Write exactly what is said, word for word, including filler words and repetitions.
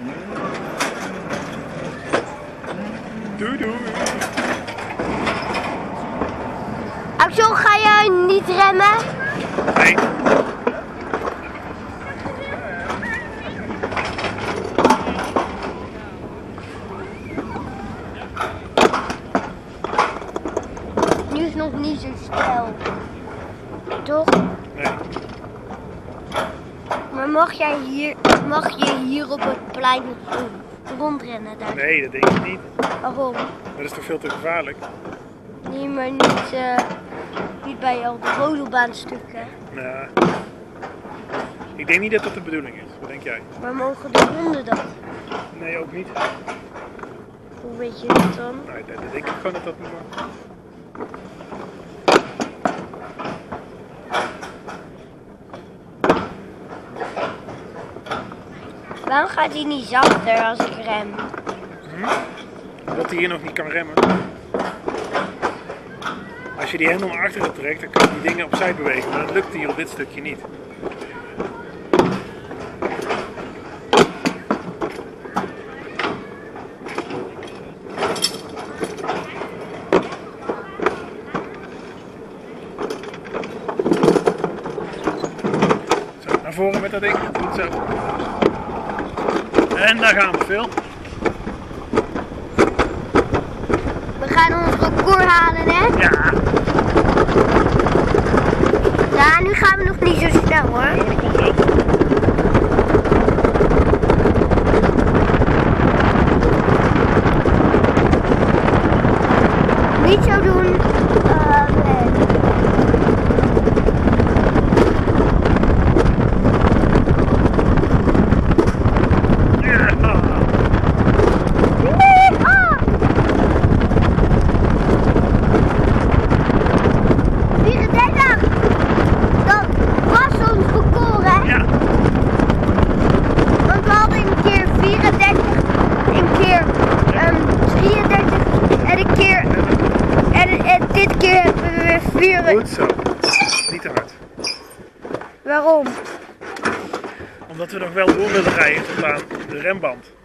Doei doei. Axel, ga jij niet remmen? Nee. Nu is het nog niet zo snel. Toch? Nee. Maar mag jij hier, mag je hier op het plein rondrennen daar? Nee, dat denk ik niet. Waarom? Dat is toch veel te gevaarlijk? Nee, maar niet, uh, niet bij al de rodelbaanstukken. Nou, ik denk niet dat dat de bedoeling is. Wat denk jij? Maar mogen de honden dat? Nee, ook niet. Hoe weet je dat dan? Nou, dat denk ik gewoon dat dat niet mag. Waarom gaat hij niet zachter als ik rem? Hm? Omdat hij hier nog niet kan remmen. Als je die hendel naar achteren trekt, dan kan je die dingen opzij bewegen. Maar dat lukt hier op dit stukje niet. Zo, naar voren met dat ding. Goed zo. En daar gaan we, Phil. We gaan ons record halen, hè? Ja. Ja, nu gaan we nog niet zo snel, hoor. Oh, dat komt wel. Niet zo doen. Uh, nee. Dit keer hebben we weer vier. Goed zo. Niet te hard. Waarom? Omdat we nog wel door willen rijden tot aan de remband.